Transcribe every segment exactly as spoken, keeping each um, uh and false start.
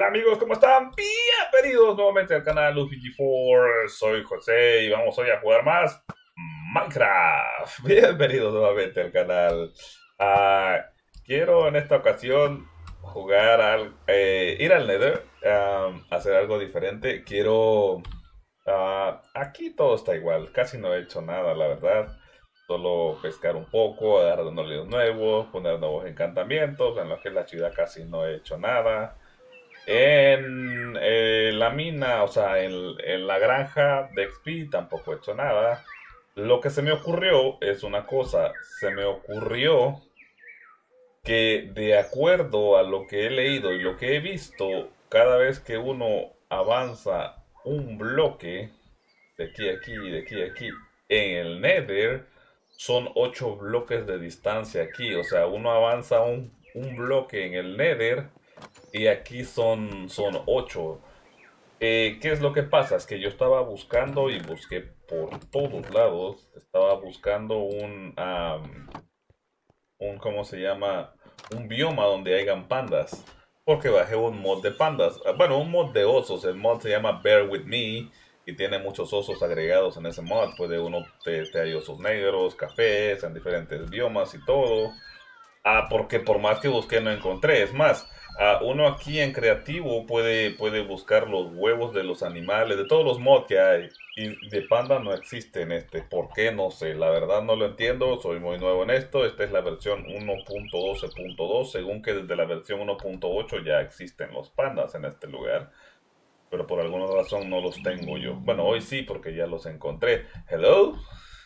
Hola amigos, ¿cómo están? Bienvenidos nuevamente al canal Luigi cuatro. Soy José y vamos hoy a jugar más Minecraft. Bienvenidos nuevamente al canal. Ah, quiero en esta ocasión jugar al, eh, ir al Nether, ah, hacer algo diferente. Quiero... ah, aquí todo está igual, casi no he hecho nada, la verdad. Solo pescar un poco, agarrar unos nuevos, poner nuevos encantamientos, en lo que la ciudad casi no he hecho nada. En eh, la mina, o sea, en, en la granja de X P tampoco he hecho nada. Lo que se me ocurrió es una cosa, se me ocurrió que de acuerdo a lo que he leído y lo que he visto, cada vez que uno avanza un bloque, de aquí a aquí, de aquí a aquí, en el Nether, son ocho bloques de distancia aquí. O sea, uno avanza un, un bloque en el Nether y aquí son, son ocho. Eh, ¿qué es lo que pasa? Es que yo estaba buscando y busqué por todos lados. Estaba buscando un, am, un, ¿cómo se llama? Un bioma donde hayan pandas. Porque bajé un mod de pandas. Ah, bueno, un mod de osos. El mod se llama Bear With Me. Y tiene muchos osos agregados en ese mod. Puede uno, te, te hay osos negros, cafés, en diferentes biomas y todo. Ah, porque por más que busqué no encontré. Es más, ah, uno aquí en creativo puede, puede buscar los huevos de los animales, de todos los mods que hay. Y de panda no existe en este. ¿Por qué? No sé. La verdad no lo entiendo. Soy muy nuevo en esto. Esta es la versión uno punto doce punto dos. Según que desde la versión uno punto ocho ya existen los pandas en este lugar. Pero por alguna razón no los tengo yo. Bueno, hoy sí porque ya los encontré. Hello.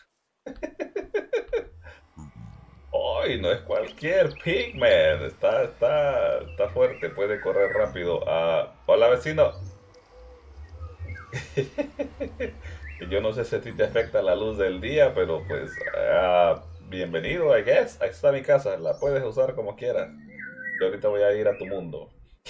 Hoy no es cualquier pigman, está, está, está fuerte, puede correr rápido. Ah, hola vecino. Yo no sé si a ti te afecta la luz del día, pero pues ah, bienvenido, I guess. Ahí está mi casa, la puedes usar como quieras. Yo ahorita voy a ir a tu mundo.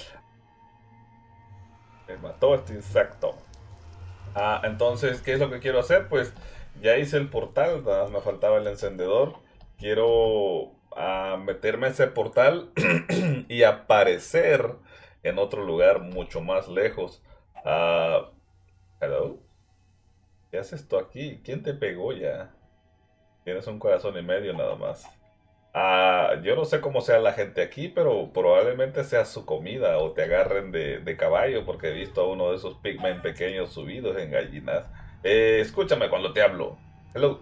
Me mató este insecto. Ah, entonces, ¿qué es lo que quiero hacer? Pues ya hice el portal, nada más me faltaba el encendedor. Quiero ah, meterme a ese portal y aparecer en otro lugar mucho más lejos. Ah, hello, ¿qué haces tú aquí? ¿Quién te pegó ya? Tienes un corazón y medio nada más. Ah, yo no sé cómo sea la gente aquí, pero probablemente sea su comida o te agarren de, de caballo porque he visto a uno de esos pigmen pequeños subidos en gallinas. Eh, escúchame cuando te hablo. Hello.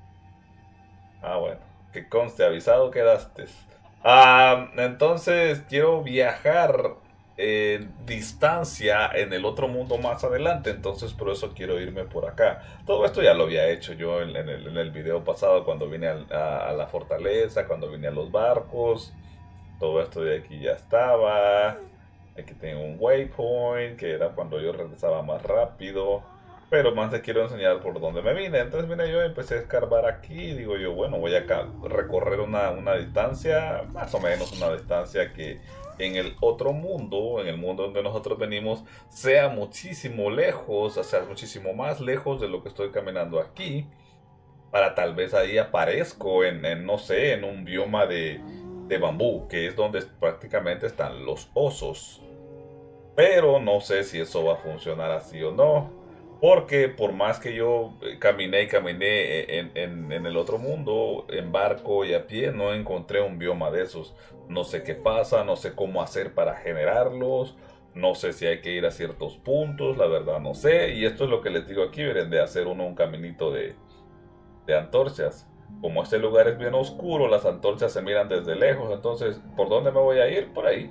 Ah, bueno, que conste, avisado quedaste. Ah, entonces quiero viajar en distancia en el otro mundo más adelante, entonces por eso quiero irme por acá. Todo esto ya lo había hecho yo en, en el, en el video pasado cuando vine al- a, a la fortaleza, cuando vine a los barcos. Todo esto de aquí ya estaba. Aquí tengo un waypoint, que era cuando yo regresaba más rápido. Pero más te quiero enseñar por dónde me vine. Entonces vine yo, empecé a escarbar aquí. Digo yo, bueno, voy a ca- recorrer una, una distancia, más o menos una distancia que en el otro mundo, en el mundo donde nosotros venimos, sea muchísimo lejos, o sea, muchísimo más lejos de lo que estoy caminando aquí. Para tal vez ahí aparezco en, en, no sé, en un bioma de, de bambú, que es donde prácticamente están los osos. Pero no sé si eso va a funcionar así o no. Porque por más que yo eh, caminé y caminé en, en- en el otro mundo, en barco y a pie, no encontré un bioma de esos. No sé qué pasa, no sé cómo hacer para generarlos, no sé si hay que ir a ciertos puntos, la verdad no sé. Y esto es lo que les digo aquí, deben de hacer uno un caminito de, de antorchas. Como este lugar es bien oscuro, las antorchas se miran desde lejos, entonces, ¿por dónde me voy a ir? Por ahí.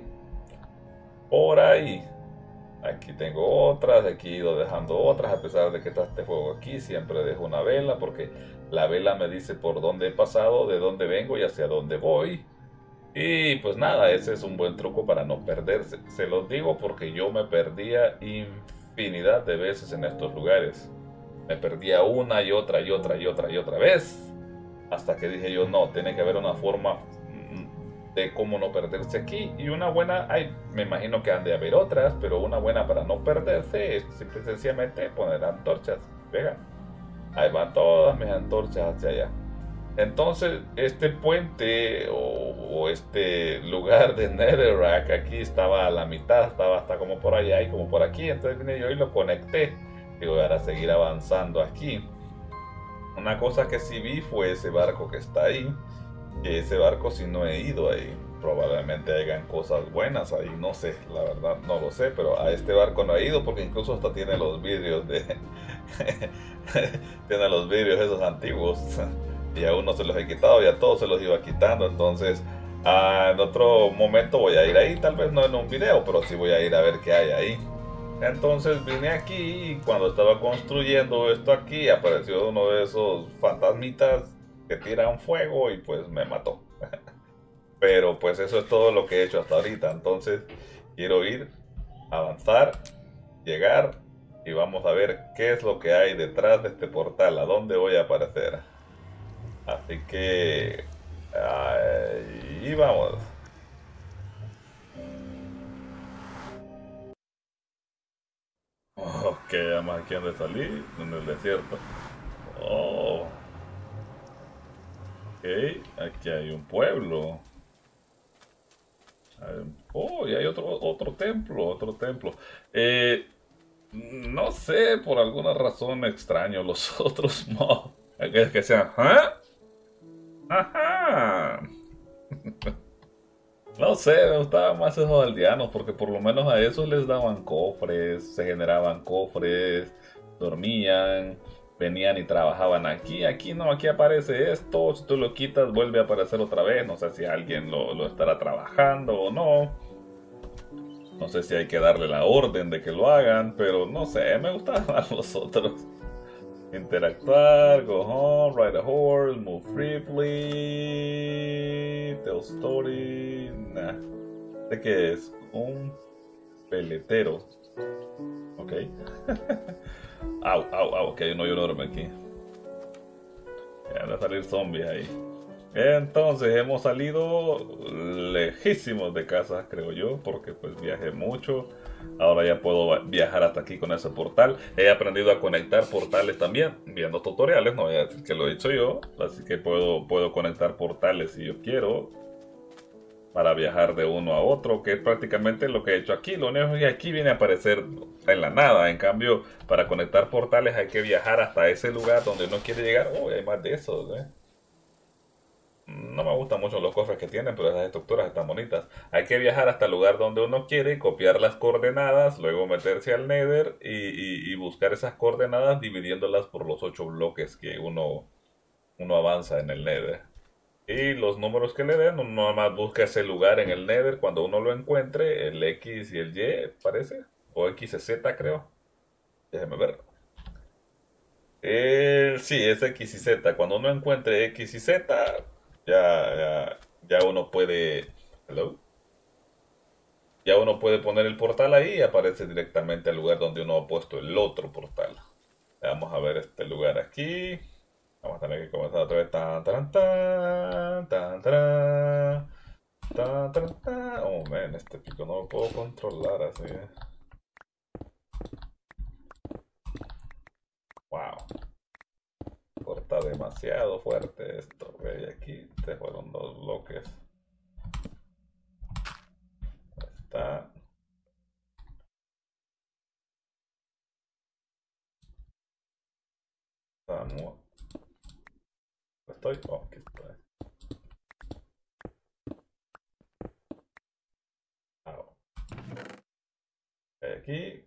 Por ahí. Aquí tengo otras, aquí he ido dejando otras, a pesar de que está este fuego aquí, siempre dejo una vela porque la vela me dice por dónde he pasado, de dónde vengo y hacia dónde voy. Y pues nada, ese es un buen truco para no perderse. Se los digo porque yo me perdía infinidad de veces en estos lugares. Me perdía una y otra y otra y otra y otra vez. Hasta que dije yo, no, tiene que haber una forma mm, de cómo no perderse aquí. Y una buena, ay, me imagino que han de haber otras, pero una buena para no perderse es simple y sencillamente poner antorchas. Vean, ahí van todas mis antorchas hacia allá. Entonces, este puente o, o este lugar de Netherrack aquí estaba a la mitad, estaba hasta como por allá y como por aquí. Entonces vine yo y lo conecté. Digo, ahora seguir avanzando aquí. Una cosa que sí vi fue ese barco que está ahí. Que ese barco sí no he ido ahí. Probablemente hayan cosas buenas ahí, no sé, la verdad no lo sé, pero a este barco no he ido porque incluso hasta tiene los vidrios de... tiene los vidrios esos antiguos y aún no se los he quitado, ya todos se los iba quitando, entonces ah, en otro momento voy a ir ahí, tal vez no en un video, pero sí voy a ir a ver qué hay ahí. Entonces vine aquí y cuando estaba construyendo esto aquí apareció uno de esos fantasmitas que tiran fuego y pues me mató. Pero pues eso es todo lo que he hecho hasta ahorita. Entonces quiero ir, avanzar, llegar y vamos a ver qué es lo que hay detrás de este portal, a dónde voy a aparecer. Así que... ahí vamos. Ok, vamos aquí donde salí, en el desierto. Oh, ok, aquí hay un pueblo. Oh, y hay otro, otro templo, otro templo. Eh, no sé, por alguna razón extraño los otros mobs. Que, que sean, ¿ah? Ajá. No sé, me gustaban más esos aldeanos porque por lo menos a esos les daban cofres, se generaban cofres, dormían, venían y trabajaban aquí. Aquí no, aquí aparece esto, si tú lo quitas vuelve a aparecer otra vez. No sé si alguien lo, lo estará trabajando o no. No sé si hay que darle la orden de que lo hagan, pero no sé, me gustaban más los otros. Interactuar, go home, ride a horse, move briefly, tell story. Nah. ¿De qué es? Un peletero. Ok. Au, au, au, que hay un hoyo enorme aquí. Ya van a salir zombies ahí. Entonces hemos salido lejísimos de casa, creo yo, porque pues viajé mucho. Ahora ya puedo viajar hasta aquí con ese portal. He aprendido a conectar portales también, viendo tutoriales, no voy a decir que lo he hecho yo. Así que puedo, puedo conectar portales si yo quiero, para viajar de uno a otro, que es prácticamente lo que he hecho aquí. Lo único es que aquí viene a aparecer en la nada. En cambio, para conectar portales hay que viajar hasta ese lugar donde uno quiere llegar. Oh, hay más de esos, ¿eh? No me gustan mucho los cofres que tienen, pero esas estructuras están bonitas. Hay que viajar hasta el lugar donde uno quiere, copiar las coordenadas, luego meterse al Nether y, y- y buscar esas coordenadas dividiéndolas por los ocho bloques que uno, uno avanza en el Nether. Y los números que le den, uno nada más busca ese lugar en el Nether. Cuando uno lo encuentre, el X y el Y, parece, o X y Z creo. Déjeme ver. El, sí, es X y Z. Cuando uno encuentre X y Z, ya, ya, ya uno puede... Hello. Ya uno puede poner el portal ahí y aparece directamente al lugar donde uno ha puesto el otro portal. Vamos a ver este lugar aquí. Vamos a tener que comenzar otra vez. Tan, tan, tan, tan, tan, tan, tan, tan. Oh, man, este pico no lo puedo controlar así. Wow. Corta demasiado fuerte esto. Ok, aquí se fueron dos bloques. Está. Estamos. Estoy. Oh, aquí estoy. Ah, aquí.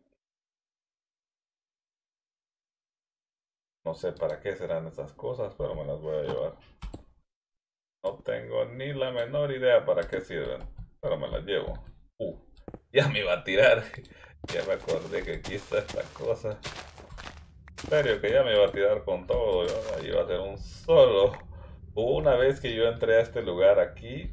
No sé para qué serán esas cosas, pero me las voy a llevar. No tengo ni la menor idea para qué sirven, pero me las llevo. Uh, ya me iba a tirar. Ya me acordé que aquí está esta cosa. En serio, que ya me iba a tirar con todo. Yo iba a hacer un solo. Hubo una vez que yo entré a este lugar aquí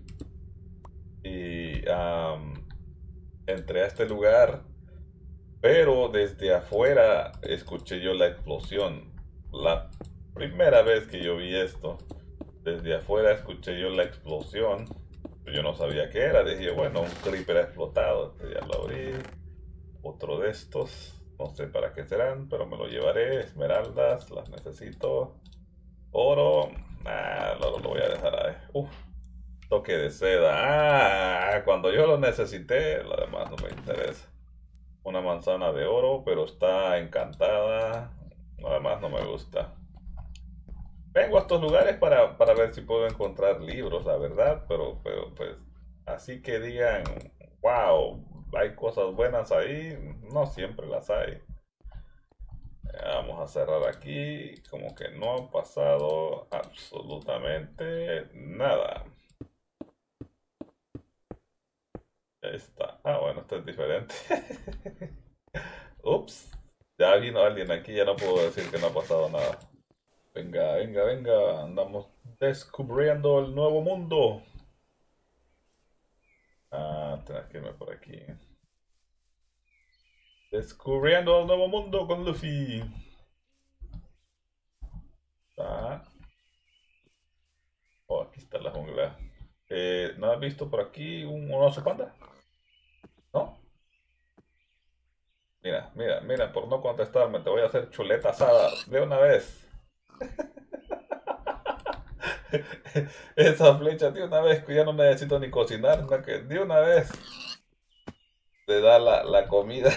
y am, entré a este lugar, pero desde afuera escuché yo la explosión. La primera vez que yo vi esto, desde afuera escuché yo la explosión. Yo no sabía qué era. Dije, bueno, un creeper ha explotado. Este ya lo abrí. Otro de estos. No sé para qué serán, pero me lo llevaré. Esmeraldas, las necesito. Oro, Nah, no lo voy a dejar ahí. Uf, toque de seda. Ah, cuando yo lo necesité, lo demás no me interesa. Una manzana de oro, pero está encantada. Lo demás no me gusta. Vengo a estos lugares para, para ver si puedo encontrar libros, la verdad, pero, pero pues así que digan, wow, hay cosas buenas ahí, no siempre las hay. Vamos a cerrar aquí, como que no ha pasado absolutamente nada. Ahí está. Ah, bueno, esto es diferente. Ups, ya vino alguien aquí, ya no puedo decir que no ha pasado nada. Venga, venga, venga, andamos descubriendo el nuevo mundo. Ah, tenés que irme por aquí. Descubriendo el nuevo mundo con Luffy. Ah. Oh, aquí está la jungla. Eh, ¿no has visto por aquí un, un oso panda? ¿No? Mira, mira, mira, por no contestarme, te voy a hacer chuleta asada de una vez. Esa flecha de una vez, que ya no necesito ni cocinar, sino que de una vez te da la, la comida.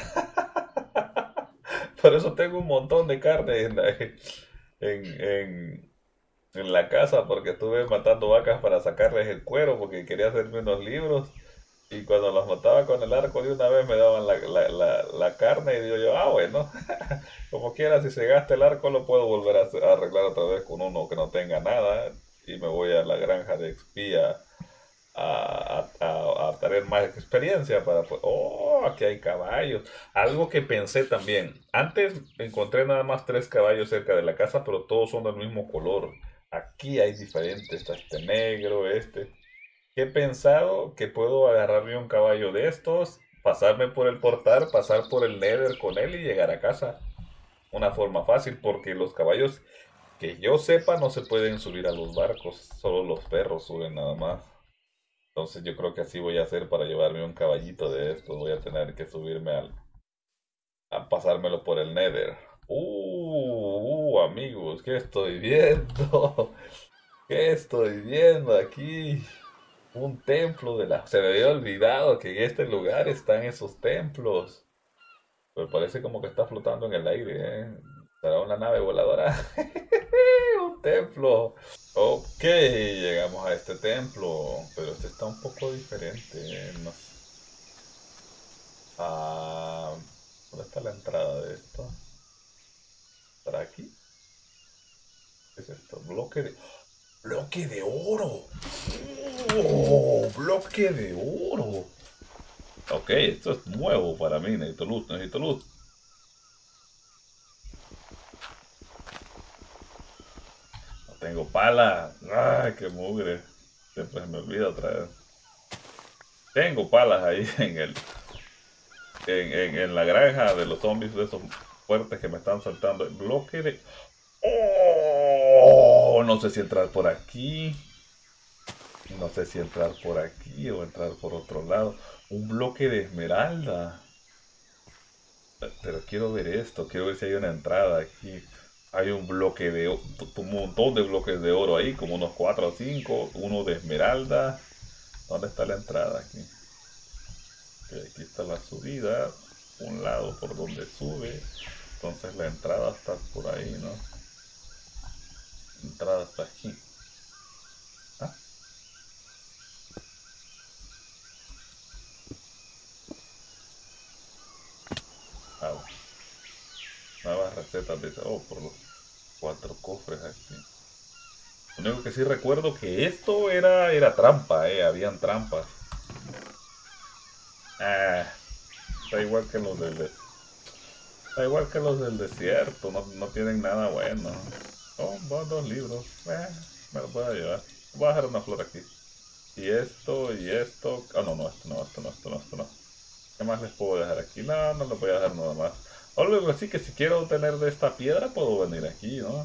Por eso tengo un montón de carne en, en, en, en la casa, porque estuve matando vacas para sacarles el cuero, porque quería hacerme unos libros. Y cuando los mataba con el arco de una vez me daban la, la, la, la carne y digo yo, ah, bueno, como quiera, si se gasta el arco lo puedo volver a, hacer- a arreglar otra vez con uno que no tenga nada y me voy a la granja de expía a, a, a, a tener más experiencia para, pues, oh, aquí hay caballos. Algo que pensé también, antes encontré nada más tres caballos cerca de la casa, pero todos son del mismo color. Aquí hay diferentes, está este negro, este. He pensado que puedo agarrarme un caballo de estos, pasarme por el portal, pasar por el Nether con él y llegar a casa. Una forma fácil, porque los caballos que yo sepa no se pueden subir a los barcos, solo los perros suben nada más. Entonces yo creo que así voy a hacer para llevarme un caballito de estos. Voy a tener que subirme al, a pasármelo por el Nether. Uh, uh, amigos, ¿qué estoy viendo? ¿Qué estoy viendo aquí? Un templo de la... Se me había olvidado que en este lugar están esos templos. Pero parece como que está flotando en el aire, ¿eh? ¿Será una nave voladora? Un templo. Ok, llegamos a este templo. Pero este está un poco diferente, ¿eh? No sé. Ah, ¿dónde está la entrada de esto? ¿Para aquí? ¿Qué es esto? Bloque de... ¡Bloque de oro! ¡Oh! ¡Bloque de oro! Ok, esto es nuevo para mí. Necesito luz, necesito luz. No tengo pala. ¡Ay, qué mugre! Siempre se me olvida otra vez. Tengo palas ahí en el... En, en, en la granja de los zombies de esos fuertes que me están saltando. El bloque de... ¡Oh! No sé si entrar por aquí. No sé si entrar por aquí o entrar por otro lado. Un bloque de esmeralda. Pero quiero ver esto. Quiero ver si hay una entrada aquí. Hay un bloque de... Un montón de bloques de oro ahí. Como unos cuatro o cinco. Uno de esmeralda. ¿Dónde está la entrada aquí? Ok, aquí está la subida. Un lado por donde sube. Entonces la entrada está por ahí, ¿no? La entrada está aquí. ¿Ah? Ah, bueno. Nuevas recetas de... Oh, por los cuatro cofres aquí. Lo único que sí recuerdo que esto era, era trampa, eh. Habían trampas. Ah, está igual que los del... des- Está igual que los del desierto. No, no tienen nada bueno. Oh, van dos libros. Eh, me lo puedo llevar. Voy a dejar una flor aquí. Y esto, y esto. Ah, no, no, esto no, esto no, esto no, esto no. ¿Qué más les puedo dejar aquí? No, no les voy a dejar nada más. O luego sí que si quiero obtener de esta piedra puedo venir aquí, ¿no?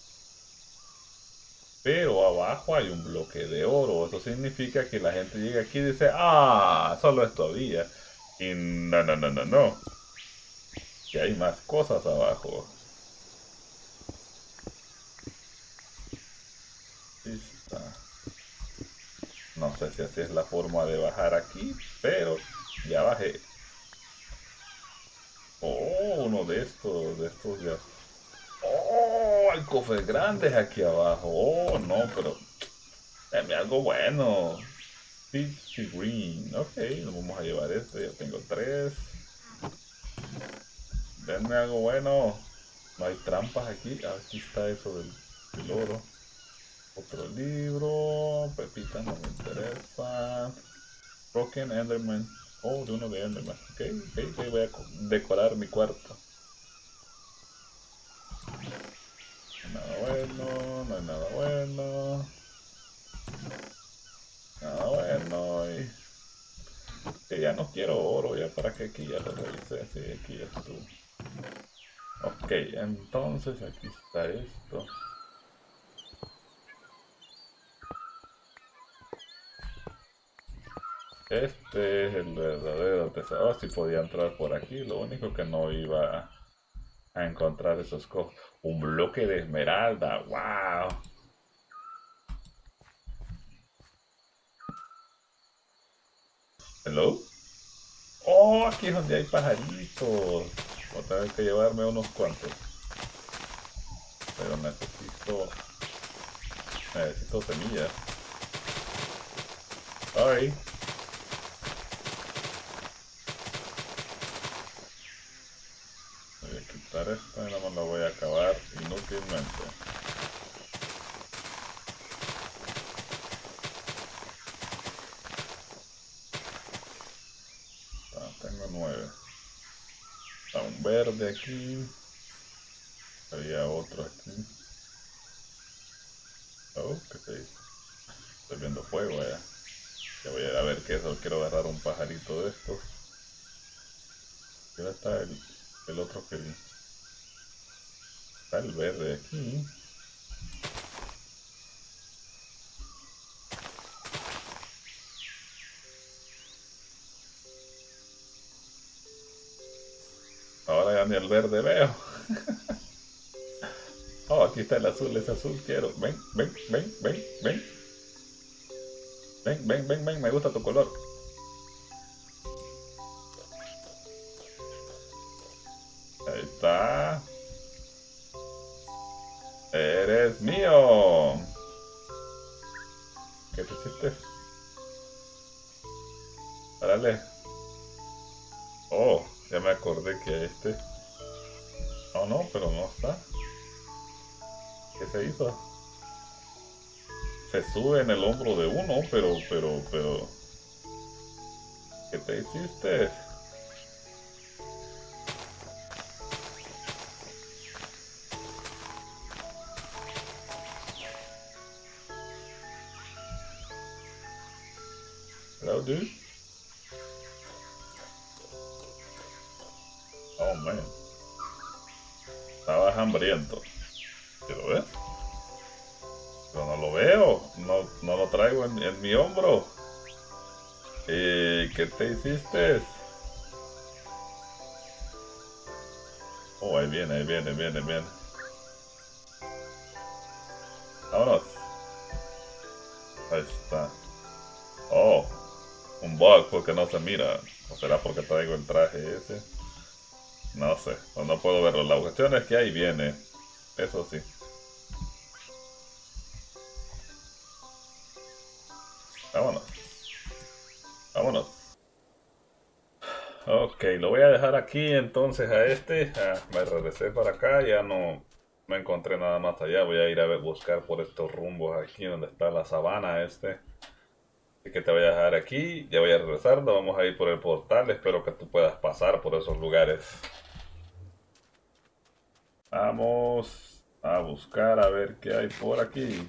Pero abajo hay un bloque de oro. Eso significa que la gente llega aquí y dice, ah, solo esto había. Y no, no, no, no, no. Que hay más cosas abajo. No sé si así es la forma de bajar aquí, pero ya bajé. Oh, uno de estos, de estos ya. Oh, hay cofres grandes aquí abajo. Oh, no, pero dame algo bueno. Peachy Green. Ok, nos vamos a llevar este. Ya tengo tres. Denme algo bueno. No hay trampas aquí. Ah, aquí está eso del, del oro. Otro libro. Pepita no me interesa. Broken Enderman. Oh, de uno de Enderman. Ok, ok, ok. Voy a decorar mi cuarto. No hay nada bueno. No hay nada bueno. Nada bueno. Y que ya no quiero oro. Ya para que aquí ya lo revisé. Sí, aquí ya estuvo. Ok, entonces aquí está esto. Este es el verdadero tesoro. Si podía entrar por aquí, lo único que no iba a encontrar esos cofres. Un bloque de esmeralda, wow. Hello. Oh, aquí es donde hay pajaritos. Voy a tener que llevarme unos cuantos. Pero necesito, necesito semillas. Sorry. Voy a quitar esto y no me lo voy a acabar inútilmente. Ah, tengo nueve. Está un verde aquí. Había otro aquí. Oh, ¿qué se dice? Estoy viendo fuego allá. Ya voy a ir a ver qué es eso. Quiero agarrar un pajarito de estos. ¿Dónde está el, el otro que vi? Está el verde aquí. Ahora ya ni el verde veo. Oh, aquí está el azul, ese azul quiero. Ven, ven, ven, ven, ven. Ven, ven, ven, ven, me gusta tu color. Ahí está. Eres mío. ¿Qué te hiciste? Órale. Oh, ya me acordé que este. Oh no, pero no está. ¿Qué se hizo? Se sube en el hombro de uno, pero, pero, pero. ¿Qué te hiciste? Hello, dude. Oh man. Estabas hambriento. ¿Sí lo ves? Pero no lo veo. No, no lo traigo en, en mi hombro. ¿Y qué te hiciste? Oh, ahí viene, ahí viene, viene, viene. Vámonos. Ahí está. Oh, un bug porque no se mira. ¿O será porque traigo el traje ese? No sé, o no puedo verlo. La cuestión es que ahí viene. Eso sí. Vámonos. Vámonos. Ok, lo voy a dejar aquí entonces a este. Ah, me regresé para acá, ya no, no encontré nada más allá. Voy a ir a ver- buscar por estos rumbos aquí donde está la sabana este. Así que te voy a dejar aquí, ya voy a regresar, nos vamos a ir por el portal. Espero que tú puedas pasar por esos lugares. Vamos a buscar a ver qué hay por aquí.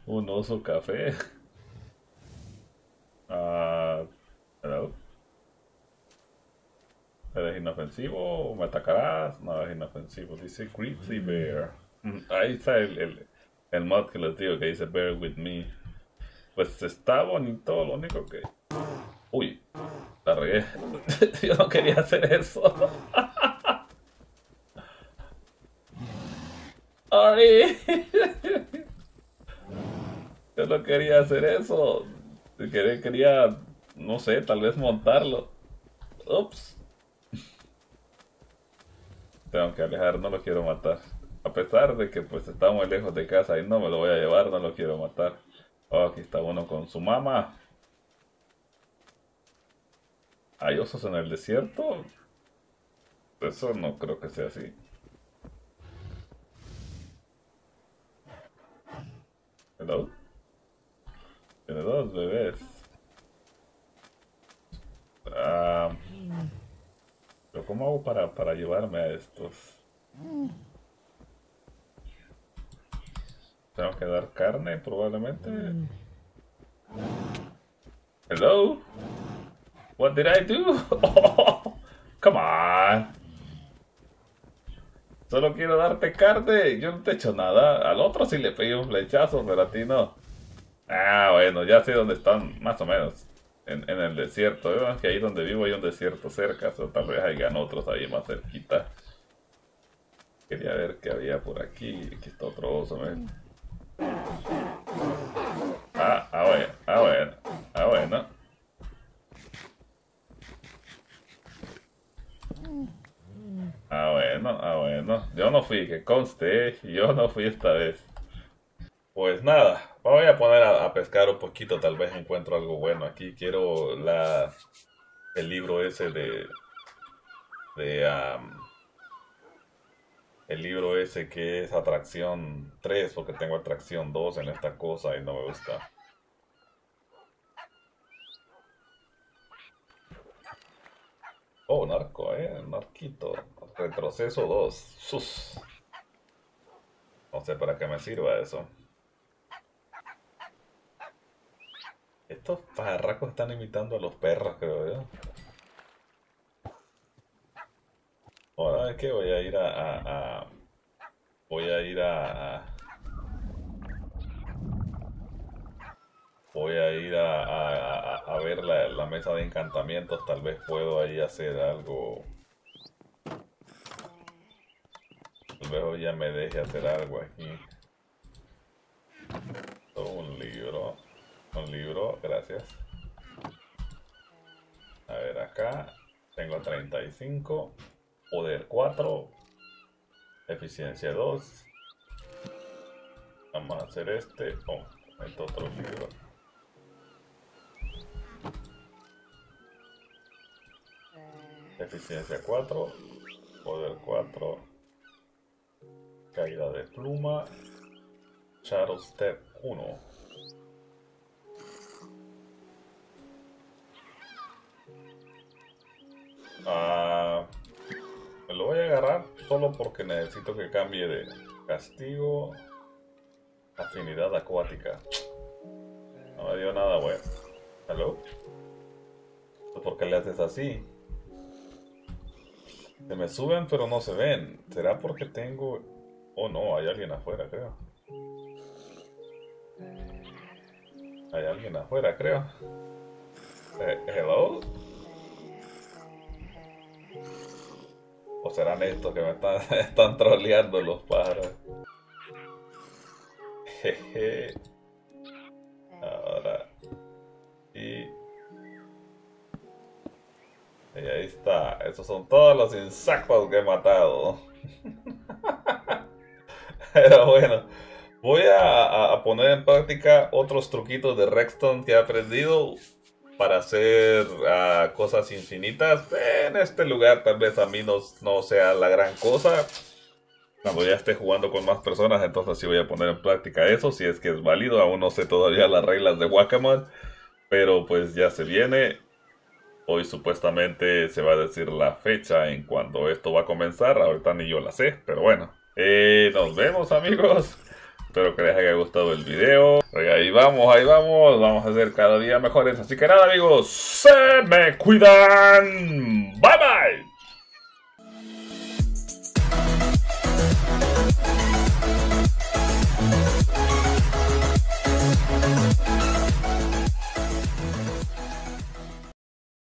Un oso café. Ah, hello. ¿Eres inofensivo? ¿Me atacarás? No, es inofensivo. Dice Grizzly Bear. Mm, Ahí está el, el, el mod que les digo que dice Bear with me. Pues está bonito, lo único que... Uy, la regué. Yo no quería hacer eso. Ari. Yo no quería hacer eso. Quería, quería, no sé, tal vez montarlo. Ups. Tengo que alejar, no lo quiero matar. A pesar de que pues está muy lejos de casa y no me lo voy a llevar, no lo quiero matar. Oh, aquí está uno con su mamá. ¿Hay osos en el desierto? Eso no creo que sea así. Hello. Tiene dos bebés. Ah, pero ¿cómo hago para, para llevarme a estos? Tengo que dar carne probablemente. Hello. What did I do? Oh, come on. Solo quiero darte carne. Yo no te he hecho nada. Al otro sí le pegué un flechazo, pero a ti no. Ah, bueno, ya sé dónde están, más o menos. En, en el desierto. ¿Eh? Que ahí donde vivo hay un desierto cerca. O tal vez hayan otros ahí más cerquita. Quería ver qué había por aquí. Aquí está otro oso, ¿ves? Ah, ah, bueno, ah, bueno, ah, bueno. Ah, bueno, ah, bueno. Yo no fui, que conste, yo no fui esta vez. Pues nada, me voy a poner a, a pescar un poquito, tal vez encuentro algo bueno aquí. Quiero la el libro ese de de am, el libro ese que es atracción tres porque tengo atracción dos en esta cosa y no me gusta. Oh, narco, eh, narquito. Retroceso dos. Sus. No sé para qué me sirva eso. Estos pajarracos están imitando a los perros, creo yo. Ahora es que voy a ir a, a- a- voy a ir a, a- voy a ir a, a- a- a ver la, la mesa de encantamientos. Tal vez puedo ahí hacer algo. Tal vez hoy ya me deje hacer algo aquí. Oh, un libro. Un libro, gracias. A ver, acá tengo treinta y cinco, poder cuatro, eficiencia dos. Vamos a hacer este. Oh, este otro libro. Eficiencia cuatro, poder cuatro, caída de pluma, Shadow Step uno. Ah, me lo voy a agarrar solo porque necesito que cambie de castigo, afinidad acuática. No me dio nada bueno. ¿Hello? ¿Por qué le haces así? Se me suben pero no se ven. ¿Será porque tengo... Oh no, hay alguien afuera, creo. Hay alguien afuera, creo. Eh, ¿Hello? ¿O serán estos que me están, están troleando los pájaros? Jeje. Ahora. Y... y ahí está. Esos son todos los insectos que he matado. Pero bueno. Voy a, a- a poner en práctica otros truquitos de Rexton que he aprendido para hacer ah, cosas infinitas. En este lugar tal vez a mí no, no sea la gran cosa. Cuando ya esté jugando con más personas, entonces sí voy a poner en práctica eso, si es que es válido. Aún no sé todavía las reglas de Whack-A-Mole, pero pues ya se viene. Hoy supuestamente se va a decir la fecha en cuando esto va a comenzar. Ahorita ni yo la sé, pero bueno. Eh, nos vemos, amigos. Espero que les haya gustado el video. Ahí vamos, ahí vamos. Vamos a hacer cada día mejores. Así que nada, amigos. Se me cuidan. Bye bye.